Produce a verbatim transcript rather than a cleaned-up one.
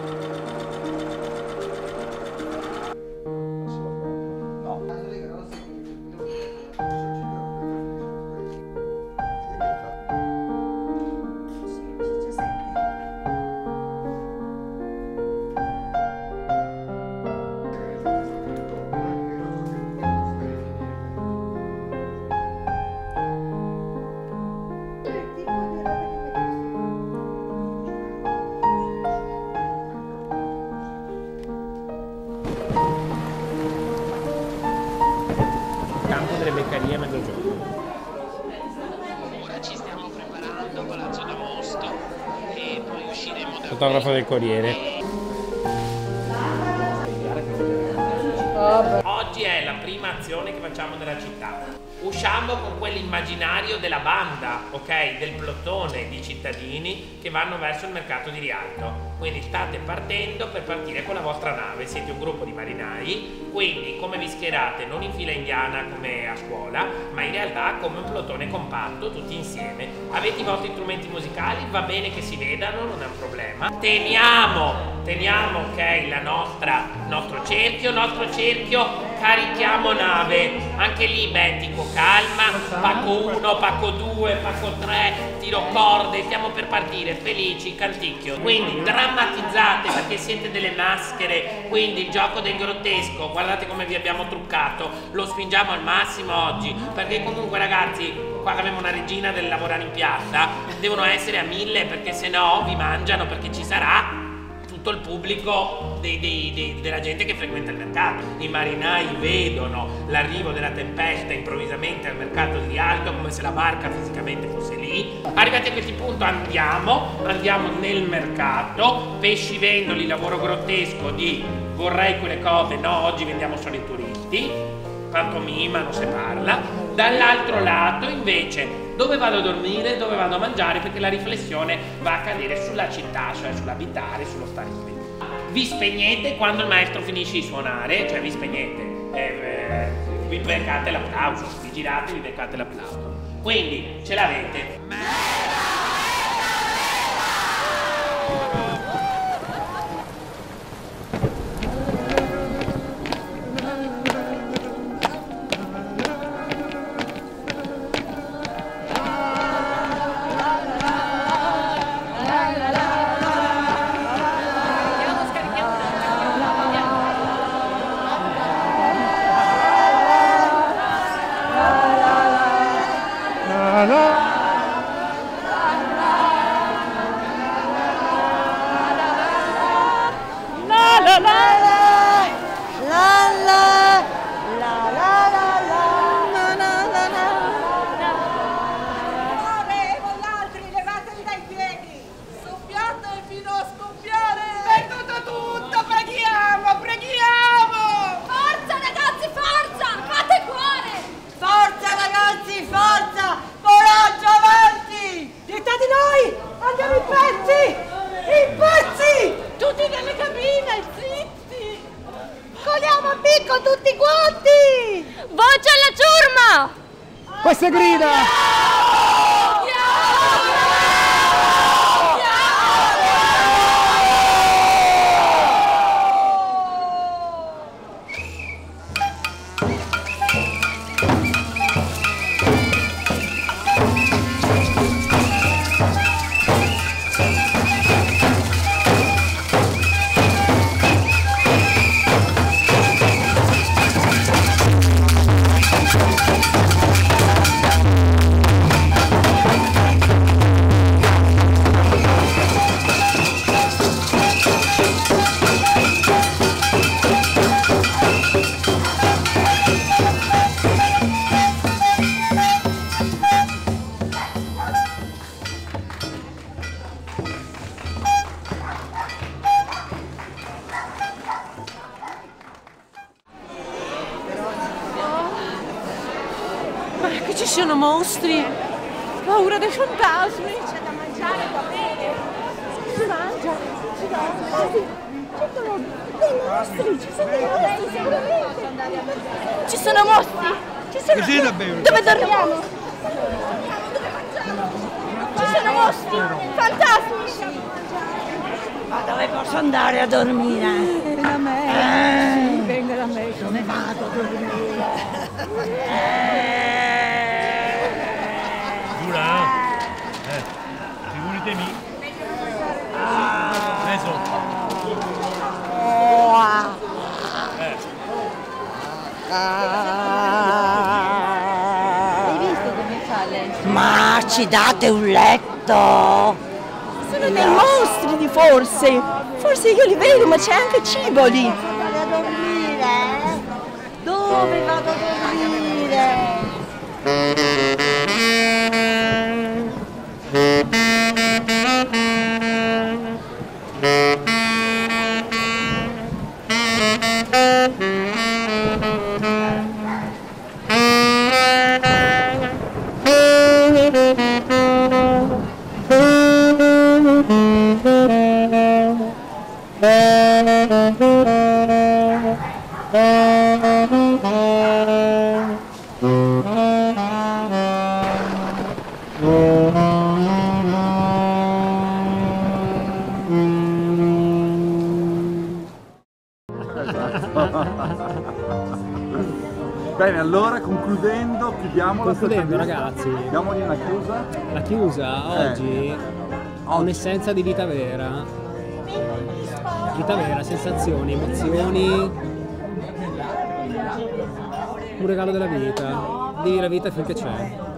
Delle beccarie a mezzogiorno. Ora ci stiamo preparando a Palazzo d'Agosto e poi usciremo da Fotografo del Corriere. Oggi è la prima azione che facciamo nella città. Usciamo con quell'immaginario della banda, ok? Del plotone di cittadini che vanno verso il mercato di Rialto. Quindi state partendo per partire con la vostra nave, siete un gruppo di marinai, quindi come vi schierate non in fila indiana come a scuola, ma in realtà come un plotone compatto, tutti insieme. Avete i vostri strumenti musicali, va bene che si vedano, non è un problema. Teniamo, teniamo, ok, la nostra, nostro cerchio, nostro cerchio, carichiamo nave, anche lì Bettico, calma, pacco uno, pacco due, pacco tre, tiro corde, stiamo per partire, felici, canticchio. Quindi drammatizzate perché siete delle maschere, quindi il gioco del grottesco, guardate come vi abbiamo truccato, lo spingiamo al massimo oggi, perché comunque ragazzi, qua abbiamo una regina del lavorare in piazza, devono essere a mille perché se no vi mangiano, perché ci sarà tutto il pubblico dei, dei, dei, della gente che frequenta il mercato. I marinai vedono l'arrivo della tempesta improvvisamente al mercato di Rialto come se la barca fisicamente fosse lì. Arrivati a questo punto andiamo, andiamo nel mercato, pesci vendoli, lavoro grottesco di vorrei quelle cose, no, oggi vendiamo solo i turisti, pantomima, non si parla. Dall'altro lato invece dove vado a dormire, dove vado a mangiare, perché la riflessione va a cadere sulla città, cioè sull'abitare, sullo stare qui. Vi spegnete quando il maestro finisce di suonare, cioè vi spegnete, eh, vi beccate l'applauso, vi girate e vi beccate l'applauso. Quindi ce l'avete. Tutti quanti! Voce alla ciurma! Queste grida! Che ci sono mostri, paura dei fantasmi. C'è da mangiare, va bene. Si mangia, si dorme. Ci sono dei mostri, ci sono dei mostri sicuramente. Ci sono mostri, ci sono. Così da bere. Dove dormiamo? Dove mangiamo? Ci sono mostri, fantasmi. Ma dove posso andare a dormire? Eh, da me, Eh. sì, venga da me. Dove vado a dormire? Giura? Eh, figuritemi. Preso. Eh. Hai visto come fa lei? Ma ci date un letto? Sono dei mostri di forse. Forse io li vedo, ma c'è anche cibo lì. Vado a dormire? Dove vado a dormire? Bene, allora concludendo, chiudiamo Concludendo, la ragazzi, diamogli una chiusa. la chiusa oggi ha Oggi. un'essenza di vita vera. Vita vera, sensazioni, emozioni. Un regalo della vita. Vivi la vita finché c'è.